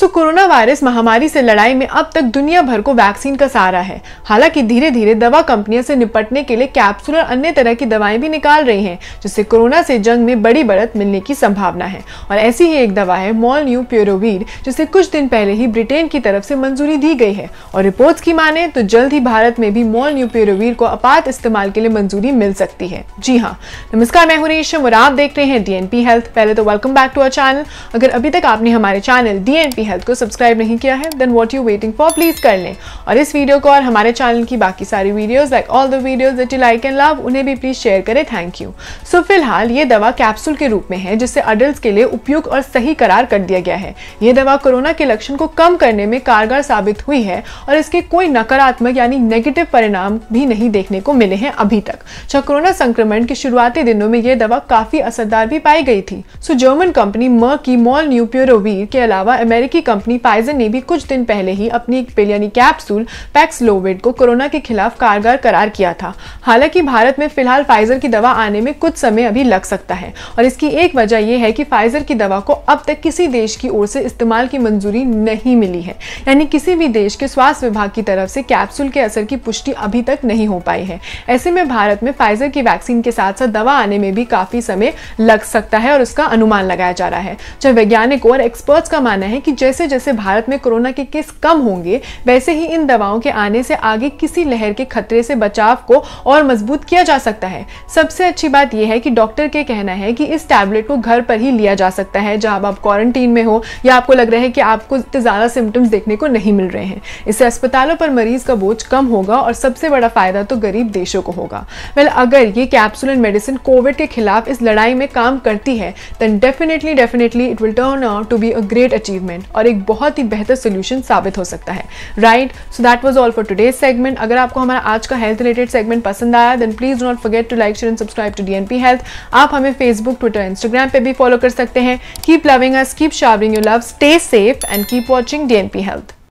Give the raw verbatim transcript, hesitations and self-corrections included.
सो corona virus महामारी से लड़ाई में अब तक दुनिया भर को वैक्सीन का सहारा है। हालांकि धीरे धीरे दवा कंपनियां से निपटने के लिए कैप्सूल और अन्य तरह की दवाएं भी निकाल रही हैं, जिससे कोरोना से जंग में बड़ी बढ़त मिलने की संभावना है। और ऐसी ही एक दवा है मोलन्यूपिरेविर, जिसे कुछ दिन पहले ही ब्रिटेन की तरफ से मंजूरी दी गई है। और रिपोर्ट्स की माने तो जल्द ही भारत में भी मोलन्यूपिरेविर को आपात इस्तेमाल के लिए मंजूरी मिल सकती है। जी हाँ, नमस्कार, मैं हूं रेशम और आप देख रहे हैं डीएनपी हेल्थ। पहले तो welcome back to our channel. अगर अभी तक आपने हमारे चैनल डीएनपी हेल्थ को सब्सक्राइब नहीं किया है, then what you waiting for, please कर लें। और इस वीडियो को और हमारे चैनल की बाकी सारी videos like all the videos that you like and love, उन्हें भी प्लीज शेयर करें। Thank you. सो फिलहाल ये दवा कैप्सूल के रूप में है, जिसे अडल्ट्स के लिए उपयुक्त और सही करार कर दिया गया है। ये दवा कोरोना के लक्षण को कम करने में कारगर साबित हुई है और इसके कोई नकारात्मक यानी नेगेटिव परिणाम भी नहीं देखने को मिले हैं अभी तक। जब कोरोना संक्रमण के शुरुआती दिनों में यह दवा काफी असरदार भी पाई गई थी। सो जर्मन कंपनी मर्क की मोलन्यूपिरेविर के अलावा अमेरिकी कंपनी फाइजर ने भी कुछ दिन पहले ही अपनी एक पिल यानी कैप्सूल पैक्सलोविड को कोरोना के खिलाफ कारगर करार किया था। हालांकि भारत में फिलहाल फाइजर की दवा आने में कुछ समय अभी लग सकता है और इसकी एक वजह यह है कि फाइजर की दवा को अब तक किसी देश की ओर से इस्तेमाल की मंजूरी नहीं मिली है, यानी किसी भी देश के स्वास्थ्य विभाग की तरफ से कैप्सूल के असर की पुष्टि अभी तक नहीं हो पाई है। ऐसे में भारत में फाइजर की वैक्सीन के साथ साथ दवा आने में भी काफी समय लग सकता है और उसका अनुमान लगाया जा रहा है। जब वैज्ञानिकों और एक्सपर्ट्स का मानना है कि जैसे जैसे भारत में कोरोना के केस कम होंगे, वैसे ही इन दवाओं के आने से आगे किसी लहर के खतरे से बचाव को और मजबूत किया जा सकता है। सबसे अच्छी बात यह है कि डॉक्टर के कहना है कि इस टैबलेट को घर पर ही लिया जा सकता है, जहां आप क्वारंटीन में हो या आपको लग रहा है कि आपको इतने ज्यादा सिम्टम्स देखने को नहीं मिल रहे हैं। इससे अस्पतालों पर मरीज का बोझ कम होगा और सबसे बड़ा फायदा तो गरीब देशों को होगा। वेल, अगर ये कैप्सूल एंड मेडिसिन कोविड के खिलाफ इस लड़ाई में काम करती है, then definitely definitely it will turn out to be a great achievement और एक बहुत ही बेहतर सोल्यूशन साबित हो सकता है। Right, so that was all for today's segment. अगर आपको हमारा आज का हेल्थ रिलेटेड सेगमेंट पसंद आया, then please do not forget to like, share and subscribe to DNP health. आप हमें फेसबुक, ट्विटर, इंस्टाग्राम पे भी फॉलो कर सकते हैं। Keep loving us, keep showering your love, stay safe and keep watching DNP health.